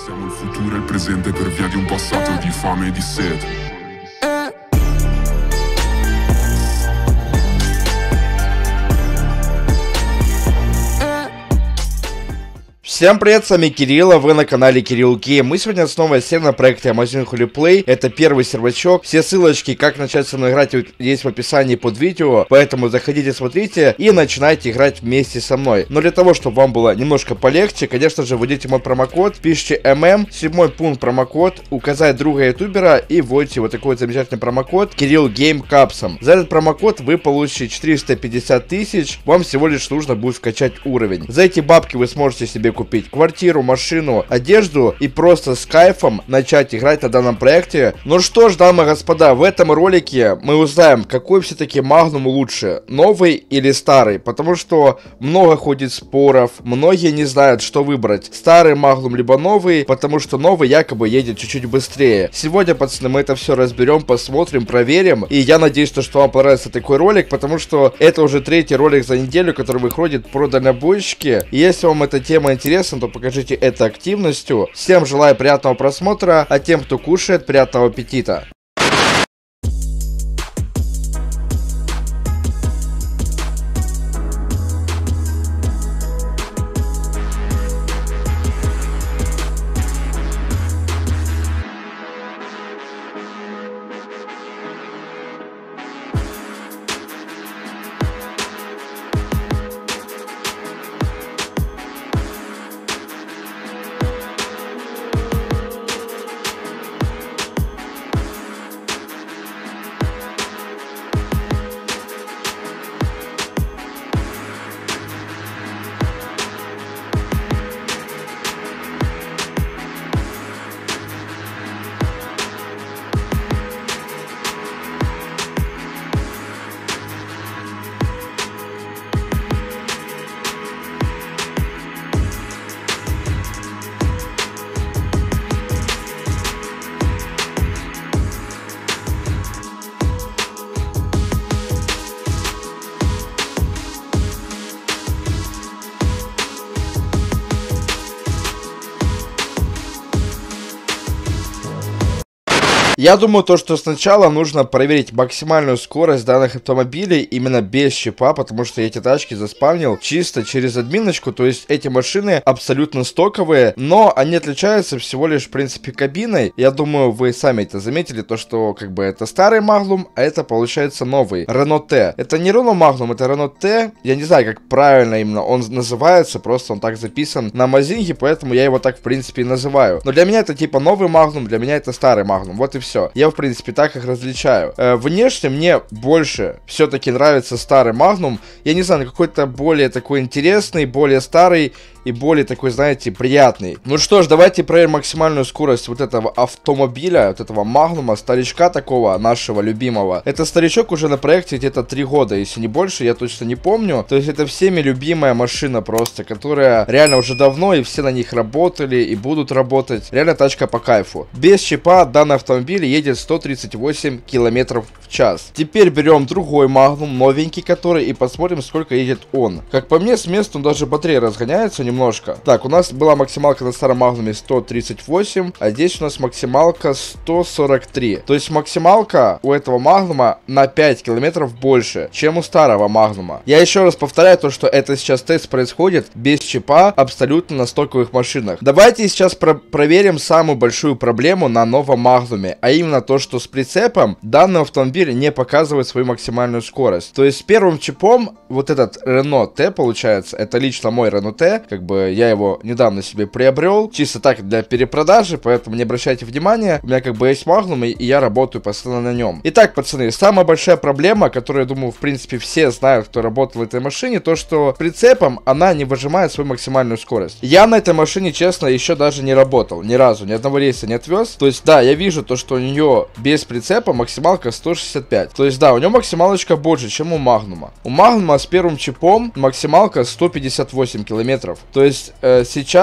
Siamo il futuro e il presente per via di un passato di fame e di sete. Всем привет, с вами Кирилл, вы на канале Кирилл Гейм. Мы сегодня снова сели на проекте Amazing Holy Play. Это первый сервачок. Все ссылочки, как начать со мной играть, есть в описании под видео. Поэтому заходите, смотрите и начинайте играть вместе со мной. Но для того, чтобы вам было немножко полегче, конечно же, вводите мой промокод, пишите ММ, 7 пункт промокод, указать друга ютубера и вводите вот такой вот замечательный промокод Кирилл Гейм капсом. За этот промокод вы получите 450 тысяч. Вам всего лишь нужно будет скачать уровень. За эти бабки вы сможете себе купить квартиру, машину, одежду и просто с кайфом начать играть на данном проекте. Ну что ж, дамы и господа, в этом ролике мы узнаем, какой все-таки Magnum лучше, новый или старый, потому что много ходит споров, многие не знают, что выбрать, старый Magnum либо новый, потому что новый якобы едет чуть-чуть быстрее. Сегодня, пацаны, мы это все разберем, посмотрим, проверим, и я надеюсь, что вам понравится такой ролик, потому что это уже третий ролик за неделю, который выходит про дальнобойщики, и если вам эта тема интересна, то покажите это активностью. Всем желаю приятного просмотра, а тем, кто кушает, приятного аппетита. Я думаю, что сначала нужно проверить максимальную скорость данных автомобилей именно без чипа, потому что я эти тачки заспавнил чисто через админочку, то есть эти машины абсолютно стоковые, но они отличаются всего лишь, в принципе, кабиной. Я думаю, вы сами это заметили, что как бы это старый Magnum, а это получается новый Renault T. Это не Renault Magnum, это Renault T. Я не знаю, как правильно именно он называется, просто он так записан на Amazing, поэтому я его так, в принципе, и называю. Но для меня это типа новый Magnum, для меня это старый Magnum, вот и все. Я, в принципе, так их различаю. Внешне мне больше все-таки нравится старый Magnum. Я не знаю, какой-то более такой интересный, более старый и более такой, знаете, приятный. Ну что ж, давайте проверим максимальную скорость вот этого автомобиля, вот этого Magnum, старичка такого, нашего любимого. Это старичок уже на проекте где-то 3 года, если не больше, я точно не помню. То есть это всеми любимая машина просто, которая реально уже давно, и все на них работали, и будут работать. Реально тачка по кайфу. Без чипа данный автомобиль едет 138 километров в час. Теперь берем другой Magnum, новенький который, и посмотрим, сколько едет он. Как по мне, с места он даже быстрее разгоняется немножко. Так, у нас была максималка на старом Magnum 138, а здесь у нас максималка 143. То есть максималка у этого Magnum на 5 километров больше, чем у старого Magnum. Я еще раз повторяю что это сейчас тест происходит без чипа абсолютно на стоковых машинах. Давайте сейчас проверим самую большую проблему на новом Magnum, а именно то, что с прицепом данный автомобиль не показывает свою максимальную скорость. То есть с первым чипом вот этот Renault T получается, это лично мой Renault T, как бы я его недавно себе приобрел, чисто так для перепродажи, поэтому не обращайте внимания, у меня как бы есть Magnum, и я работаю постоянно на нем. Итак, пацаны, самая большая проблема, которую, я думаю, в принципе, все знают, кто работал в этой машине, то, что прицепом она не выжимает свою максимальную скорость. Я на этой машине, честно, еще даже не работал, ни разу, ни одного рейса не отвез. То есть, да, я вижу то, что у нее без прицепа максималка 165. То есть, да, у нее максималочка больше, чем у Magnum. У Magnum с первым чипом максималка 158 километров. То есть, сейчас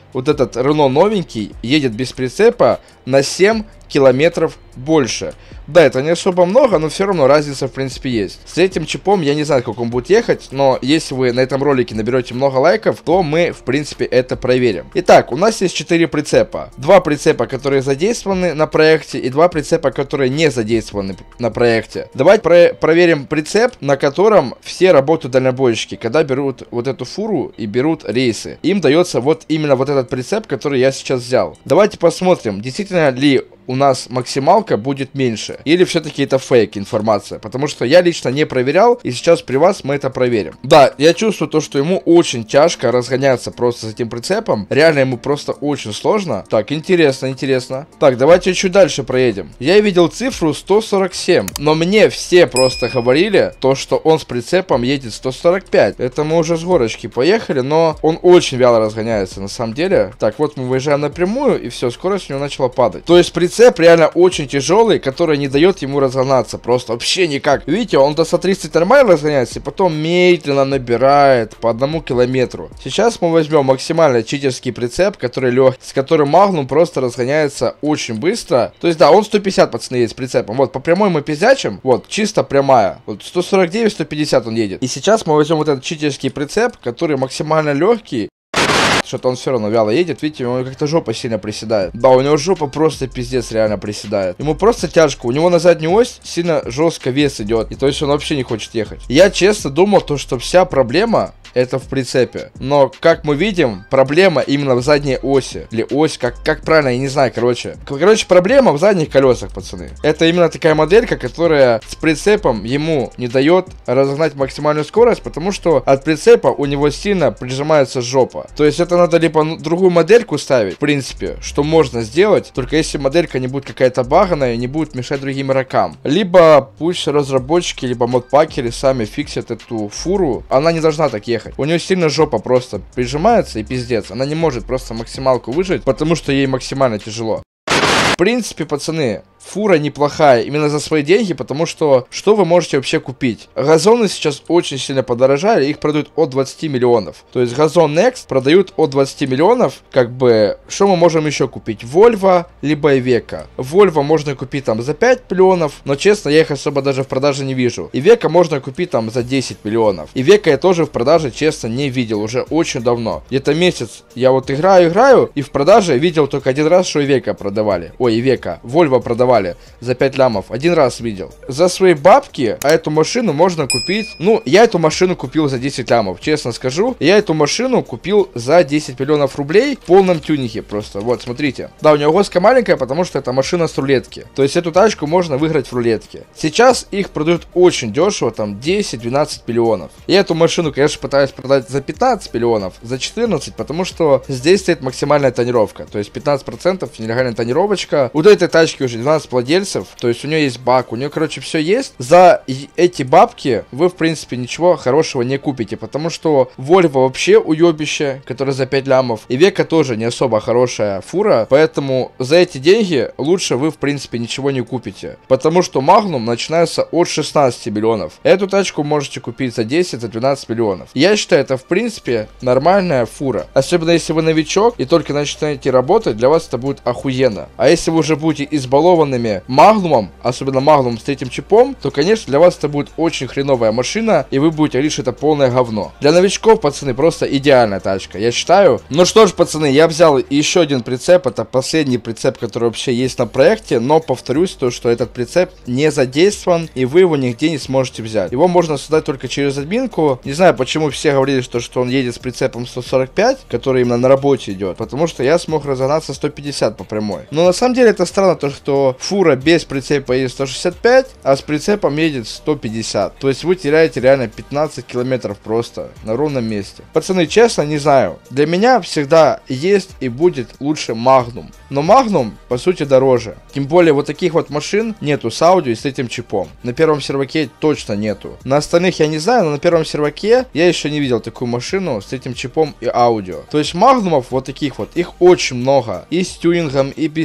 вот этот Renault новенький едет без прицепа на 7 километров больше. Да, это не особо много, но все равно разница в принципе есть. С этим чипом я не знаю, как он будет ехать, но если вы на этом ролике наберете много лайков, то мы в принципе это проверим. Итак, у нас есть 4 прицепа. 2 прицепа, которые задействованы на проекте, и 2 прицепа, которые не задействованы на проекте. Давайте проверим прицеп, на котором все работают дальнобойщики, когда берут вот эту фуру и берут рейсы. Им дается вот именно вот этот прицеп, который я сейчас взял. Давайте посмотрим, действительно ли у нас максималка будет меньше, или все-таки это фейк информация, потому что я лично не проверял, и сейчас при вас мы это проверим. Да, я чувствую то, что ему очень тяжко разгоняться просто с этим прицепом, реально ему просто очень сложно. Так, интересно. Так, давайте чуть дальше проедем. Я видел цифру 147, но мне все просто говорили то, что он с прицепом едет 145. Это мы уже с горочки поехали, но он очень вяло разгоняется на самом деле. Так, вот мы выезжаем напрямую, и все, скорость у него начала падать. То есть прицеп реально очень тяжелый, который не дает ему разгонаться просто вообще никак. Видите, он до 130 нормально разгоняется и потом медленно набирает по 1 километру. Сейчас мы возьмем максимально читерский прицеп, который легкий, с которым Magnum просто разгоняется очень быстро. То есть да, он 150, пацаны, едет с прицепом. Вот по прямой мы пиздячим, вот чисто прямая. Вот 149-150 он едет. И сейчас мы возьмем вот этот читерский прицеп, который максимально легкий. Что-то он все равно вяло едет, видите, у него как-то жопа сильно приседает. Да, у него жопа просто пиздец реально приседает. Ему просто тяжко, у него на заднюю ось сильно жестко вес идет. И то есть он вообще не хочет ехать. Я честно думал, то, что вся проблема это в прицепе. Но, как мы видим, проблема именно в задней оси. Или ось, как правильно, я не знаю, короче. Проблема в задних колесах, пацаны. Это именно такая моделька, которая с прицепом ему не дает разогнать максимальную скорость, потому что от прицепа у него сильно прижимается жопа. То есть это надо либо другую модельку ставить, в принципе, что можно сделать, только если моделька не будет какая-то баганая и не будет мешать другим игрокам. Либо пусть разработчики, либо модпакеры сами фиксят эту фуру. Она не должна так ехать. У нее сильно жопа просто прижимается и пиздец. Она не может просто максималку выжать, потому что ей максимально тяжело. В принципе, пацаны, фура неплохая именно за свои деньги, потому что вы можете вообще купить? Газоны сейчас очень сильно подорожали, их продают от 20 миллионов. То есть газон Next продают от 20 миллионов, как бы, что мы можем еще купить? Volvo, либо Iveco. Volvo можно купить там за 5 миллионов, но честно, я их особо даже в продаже не вижу. Iveco можно купить там за 10 миллионов. Iveco я тоже в продаже, честно, не видел уже очень давно. Где-то месяц я вот играю, и в продаже видел только один раз, что Iveco продавали. Ой, Iveco, Volvo продавали за 5 лямов. Один раз видел. За свои бабки, а эту машину можно купить. Ну, я эту машину купил за 10 лямов, честно скажу. Я эту машину купил за 10 миллионов рублей в полном тюнинге просто. Вот, смотрите. Да, у него госка маленькая, потому что это машина с рулетки. То есть эту тачку можно выиграть в рулетке. Сейчас их продают очень дешево, там 10-12 миллионов. Я эту машину, конечно, пытаюсь продать за 15 миллионов, за 14, потому что здесь стоит максимальная тонировка. То есть 15% нелегальная тонировочка. У этой тачки уже 12 владельцев, то есть у нее есть бак, у нее, короче, все есть. За эти бабки вы, в принципе, ничего хорошего не купите, потому что Volvo вообще уебище, которое за 5 лямов, и Iveco тоже не особо хорошая фура, поэтому за эти деньги лучше вы, в принципе, ничего не купите, потому что Magnum начинается от 16 миллионов. Эту тачку можете купить за 10, за 12 миллионов. Я считаю, это, в принципе, нормальная фура, особенно если вы новичок и только начинаете работать, для вас это будет охуенно. А если вы уже будете избалованными Magnum, особенно Magnum с третьим чипом, то, конечно, для вас это будет очень хреновая машина, и вы будете говорить, что это полное говно. Для новичков, пацаны, просто идеальная тачка, я считаю. Ну что ж, пацаны, я взял еще один прицеп, это последний прицеп, который вообще есть на проекте, но повторюсь, то, что этот прицеп не задействован, и вы его нигде не сможете взять. Его можно создать только через админку. Не знаю, почему все говорили, что он едет с прицепом 145, который именно на работе идет, потому что я смог разогнаться 150 по прямой. Но на самом деле это странно, то, что фура без прицепа едет 165, а с прицепом едет 150. То есть вы теряете реально 15 километров просто на ровном месте. Пацаны, честно, не знаю. Для меня всегда есть и будет лучше Magnum. Но Magnum, по сути, дороже. Тем более, вот таких вот машин нету с аудио и с этим чипом. На первом серваке точно нету. На остальных я не знаю, но на первом серваке я еще не видел такую машину с этим чипом и аудио. То есть Magnumов вот таких вот, их очень много. И с тюнингом, и без тюнинга.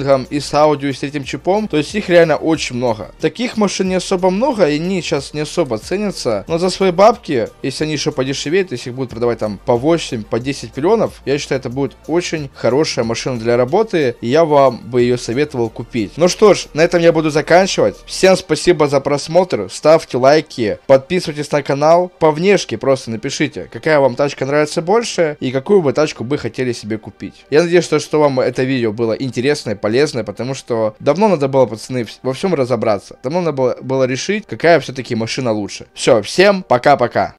тюнингом, и с аудио, и с этим чипом. То есть их реально очень много. Таких машин не особо много, и они сейчас не особо ценятся. Но за свои бабки, если они еще подешевеют, если их будут продавать там по 8, по 10 миллионов, я считаю, это будет очень хорошая машина для работы, и я вам бы ее советовал купить. Ну что ж, на этом я буду заканчивать. Всем спасибо за просмотр, ставьте лайки, подписывайтесь на канал. По внешке просто напишите, какая вам тачка нравится больше, и какую бы тачку бы хотели себе купить. Я надеюсь, что вам это видео было интересное, полезное, потому что давно надо было, пацаны, во всем разобраться. Давно надо было решить, какая все-таки машина лучше. Все, всем пока-пока.